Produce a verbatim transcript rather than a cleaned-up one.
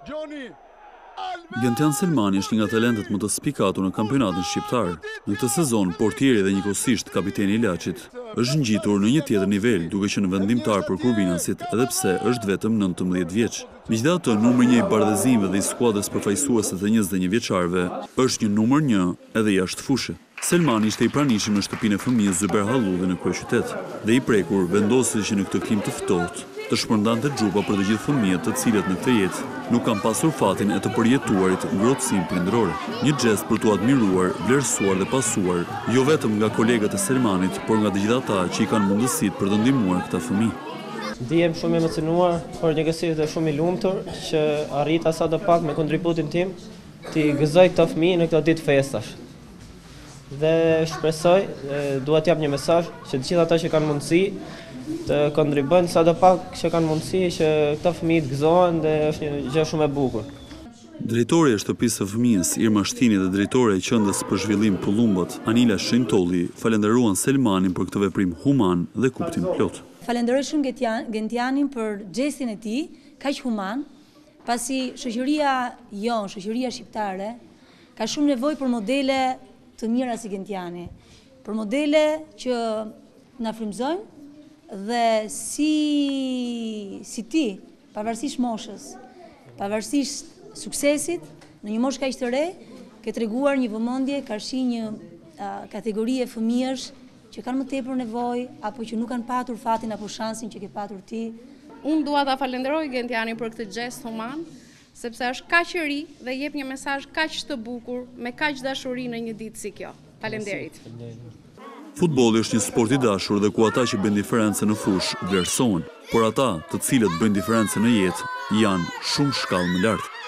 Gentian Selmani është një nga talentet më të spikatu në kampionatin shqiptar. Në këtë sezon, portieri dhe njëkohësisht kapiteni i Laçit është ngjitur në një tjetër nivel, duke qenë vendimtar për kurbinasit, edhe pse është vetëm nëntëmbëdhjetë vjeç. Megjithatë, numri një i bardhëzimeve dhe i skuadrës përfaqësuese të njëzet dhe një vjeçarëve është një numër një edhe jashtë fushë. Selmani ishte i pranishëm në shtëpinë e fëmijës Zyber Hallulli në kryeqytet dhe i prekur vendosi që në këtë klim të ftohtë të shpërndante xhupa për të gjithë fëmijët të cilët në këtë jetë nuk kanë pasur fatin e të përjetuarit ngrohtësinë prindërore. Një gest për t'u admiruar, vlerësuar dhe pasuar, jo vetëm nga kolegët e Selmanit, por nga të gjithë ata që i kanë mundësitë për të ndihmuar këta fëmijë. Ndihem shumë emocionuar, por njëkohësisht edhe shumë i lumtur që arrita sadopak me kontributin tim të gëzoj këta fëmijë në këto ditë festash. Dhe shpresoj, dua t'jap një mesazh që të gjithë ata që kanë mundësi të kontribuojnë sadopak që kanë mundësi që këta fëmijë të gëzohen dhe është një gjë shumë e bukur. Drejtori e shtëpisë së fëmijës Irma Shtini dhe drejtore e qendrës për zhvillim Pullumbët Anila Shenjtolli falenderuan Selmanin për këtë veprim human dhe kuptim plot. Falenderoj shumë Gentianin për gestin e tij, kaq human, pasi shoqëria jon, shoqëria shqiptare, ka shumë nevojë për modele të mira si Gentiani, për modele që na frymëzojnë dhe si si ti, pavarësisht moshës, pavarësisht suksesit, në një moshë kaq të re, ke treguar një vëmendje, karshi një uh, kategori e fëmijësh që kanë më tepër nevojë apo që nuk kanë patur fatin apo shansin që ke patur ti. Unë dua ta falenderoj Gentianin për këtë gest human, sepse është kaq i ri dhe jep një mesazh kaq të bukur me kaq dashuri në një ditë si kjo. Faleminderit. Futbolli është një sport i dashur dhe ku ata që bëjnë diferencë në fushë vlerësohen, por ata të cilët bëjnë diferencë në jetë janë shumë shkallë më lart.